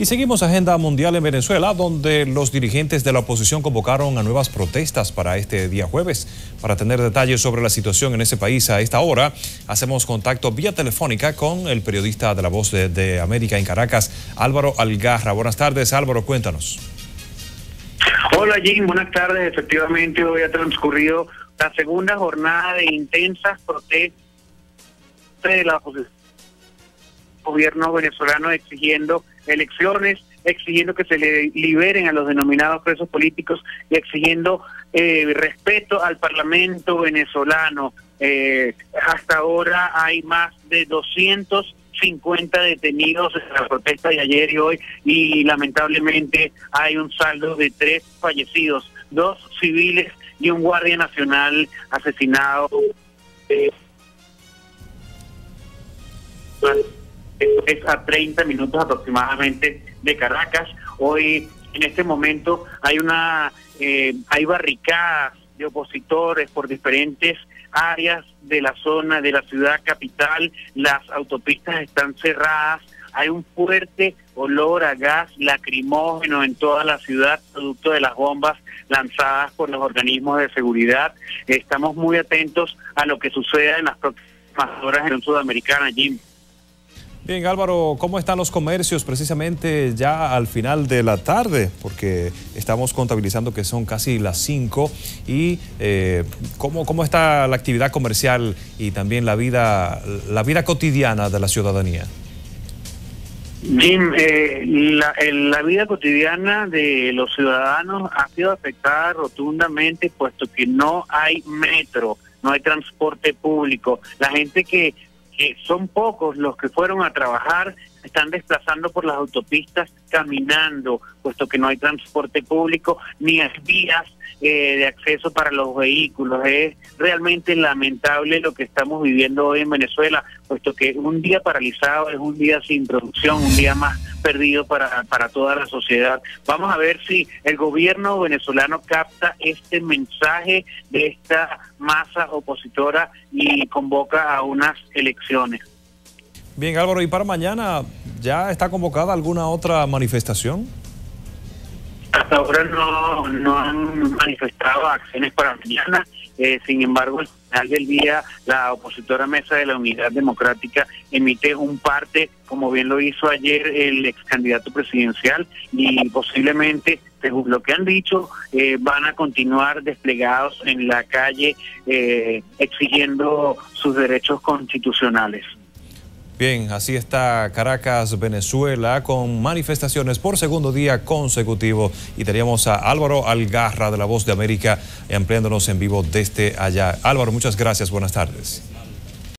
Y seguimos agenda mundial en Venezuela, donde los dirigentes de la oposición convocaron a nuevas protestas para este día jueves. Para tener detalles sobre la situación en ese país a esta hora, hacemos contacto vía telefónica con el periodista de La Voz de América en Caracas, Álvaro Algarra. Buenas tardes, Álvaro, cuéntanos. Hola Jim, buenas tardes. Efectivamente, hoy ha transcurrido la segunda jornada de intensas protestas de la oposición. Gobierno venezolano exigiendo elecciones, exigiendo que se le liberen a los denominados presos políticos y exigiendo respeto al Parlamento venezolano. Hasta ahora hay más de 250 detenidos en la protesta de ayer y hoy, y lamentablemente hay un saldo de 3 fallecidos, 2 civiles y un guardia nacional asesinado. Es a 30 minutos aproximadamente de Caracas. Hoy, en este momento, hay barricadas de opositores por diferentes áreas de la zona de la ciudad capital. Las autopistas están cerradas. Hay un fuerte olor a gas lacrimógeno en toda la ciudad, producto de las bombas lanzadas por los organismos de seguridad. Estamos muy atentos a lo que suceda en las próximas horas en la Unión Sudamericana, Jim. Bien, Álvaro, ¿cómo están los comercios precisamente ya al final de la tarde? Porque estamos contabilizando que son casi las 5 y ¿cómo está la actividad comercial y también la vida cotidiana de la ciudadanía? Jim, la vida cotidiana de los ciudadanos ha sido afectada rotundamente, puesto que no hay metro, no hay transporte público. La gente que son pocos los que fueron a trabajar, se están desplazando por las autopistas caminando, puesto que no hay transporte público ni hay vías de acceso para los vehículos. Es realmente lamentable lo que estamos viviendo hoy en Venezuela, puesto que un día paralizado es un día sin producción, un día más perdido para toda la sociedad. Vamos a ver si el gobierno venezolano capta este mensaje de esta masa opositora y convoca a unas elecciones. Bien, Álvaro, ¿y para mañana ya está convocada alguna otra manifestación? Hasta ahora no han manifestado acciones para mañana. Sin embargo, al final del día, la opositora Mesa de la Unidad Democrática emite un parte, como bien lo hizo ayer el ex candidato presidencial, y posiblemente, según lo que han dicho, van a continuar desplegados en la calle exigiendo sus derechos constitucionales. Bien, así está Caracas, Venezuela, con manifestaciones por segundo día consecutivo. Y teníamos a Álvaro Algarra de La Voz de América ampliándonos en vivo desde allá. Álvaro, muchas gracias, buenas tardes.